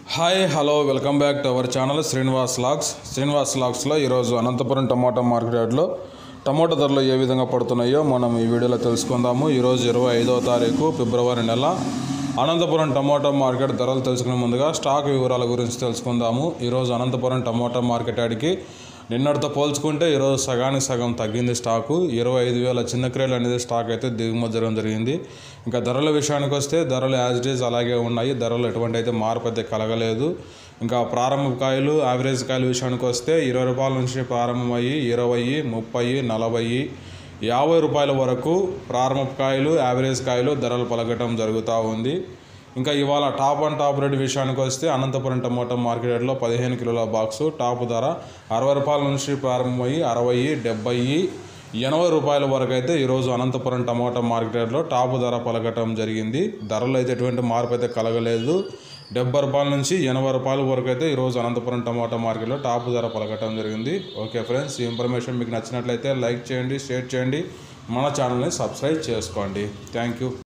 Hi hello welcome back to our channel Srinivas లాగ్స్లో ఈరోజు Anantapur tomato market యార్డ్లో టమాటా ధరలు ఏ విధంగా పడుతున్నాయో మనం ఈ వీడియోలో తెలుసుకుందాము. ఈరోజు 25వ తారీఖు ఫిబ్రవరి నెల అనంతపురం టమాటా మార్కెట్ ధరలు తెలుసుకునే ముందుగా స్టాక్ వివరాల గురించి తెలుసుకుందాము. ఈరోజు అనంతపురం టమాటా మార్కెట్ యార్డ్కి నిన్నటితో పోల్చుకుంటే ఈరోజు సగానికి సగం తగ్గింది స్టాకు. 25,000 చిన్న క్రేలు అనేది స్టాక్ అయితే దిగుమతి జరగడం జరిగింది. ఇంకా ధరల విషయానికి వస్తే ధరలు యాజ్ ఇట్ ఈజ్ అలాగే ఉన్నాయి. ధరలు ఎటువంటి అయితే మార్పు అయితే కలగలేదు. ఇంకా ప్రారంభ కాయలు యావరేజ్ కాయల విషయానికి వస్తే 20 రూపాయల నుంచి ప్రారంభమయ్యి 20, 30, 40, 50 రూపాయల వరకు ప్రారంభ కాయలు యావరేజ్ కాయలు ధరలు పలకటం జరుగుతూ ఉంది. ఇంకా ఇవాళ టాప్ అండ్ టాప్ రేట్ విషయానికి వస్తే అనంతపురం టమాటా మార్కెట్ రేట్లో 15 కిలోల బాక్సు టాప్ ధర 60 రూపాయల నుంచి ప్రారంభమయ్యి 60, 70, 80 రూపాయల వరకు అయితే ఈరోజు అనంతపురం టమాటా మార్కెట్ రేట్లో టాప్ ధర పలకటం జరిగింది. ధరలు అయితే ఎటువంటి మార్పు అయితే కలగలేదు. 70 రూపాయల నుంచి 80 రూపాయల వరకు అయితే ఈరోజు అనంతపురం టమాటా మార్కెట్లో టాప్ ధర పలకటం జరిగింది. ఓకే ఫ్రెండ్స్, ఈ ఇన్ఫర్మేషన్ మీకు నచ్చినట్లయితే లైక్ చేయండి, షేర్ చేయండి, మన ఛానల్ని సబ్స్క్రైబ్ చేసుకోండి. Thank you.